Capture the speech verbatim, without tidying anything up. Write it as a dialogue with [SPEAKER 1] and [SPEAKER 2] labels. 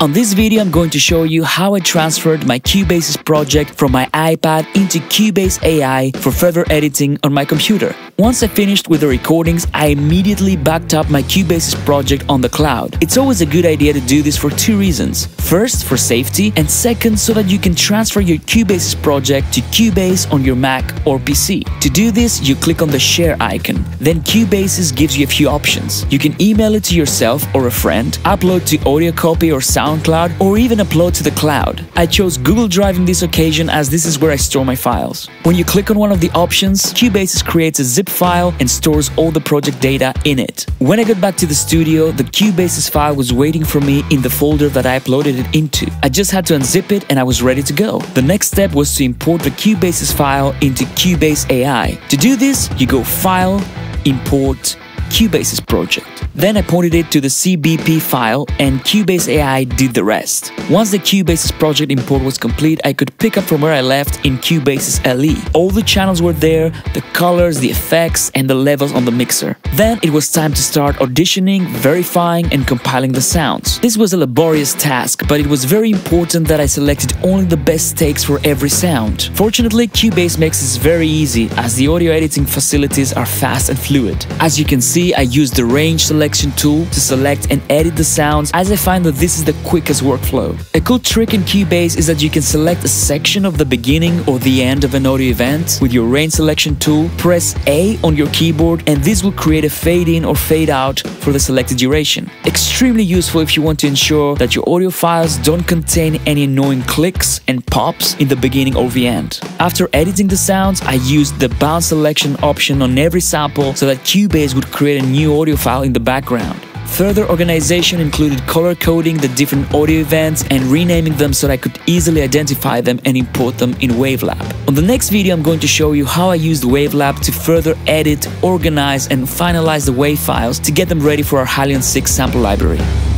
[SPEAKER 1] On this video, I'm going to show you how I transferred my Cubasis project from my iPad into Cubase A I for further editing on my computer. Once I finished with the recordings, I immediately backed up my Cubasis project on the cloud. It's always a good idea to do this for two reasons. First, for safety, and second, so that you can transfer your Cubasis project to Cubase on your Mac or P C. To do this, you click on the share icon. Then Cubasis gives you a few options. You can email it to yourself or a friend, upload to Audio Copy or SoundCloud, or even upload to the cloud. I chose Google Drive in this occasion as this is where I store my files. When you click on one of the options, Cubasis creates a zip file and stores all the project data in it. When I got back to the studio, the Cubasis file was waiting for me in the folder that I uploaded it into. I just had to unzip it and I was ready to go. The next step was to import the Cubasis file into Cubase A I. To do this, you go File, Import, Cubasis project. Then I pointed it to the C B P file and Cubase A I did the rest. Once the Cubasis project import was complete, I could pick up from where I left in Cubasis L E. All the channels were there, the colors, the effects, and the levels on the mixer. Then it was time to start auditioning, verifying, and compiling the sounds. This was a laborious task, but it was very important that I selected only the best takes for every sound. Fortunately, Cubase makes this very easy, as the audio editing facilities are fast and fluid. As you can see, I used the range selection tool to select and edit the sounds, as I find that this is the quickest workflow. A cool trick in Cubase is that you can select a section of the beginning or the end of an audio event. With your range selection tool, press A on your keyboard and this will create a fade in or fade out for the selected duration. Extremely useful if you want to ensure that your audio files don't contain any annoying clicks and pops in the beginning or the end. After editing the sounds, I used the bounce selection option on every sample so that Cubase would create a new audio file in the background. Further organization included color coding the different audio events and renaming them so that I could easily identify them and import them in Wavelab. On the next video, I'm going to show you how I used Wavelab to further edit, organize, and finalize the wave files to get them ready for our HALion six sample library.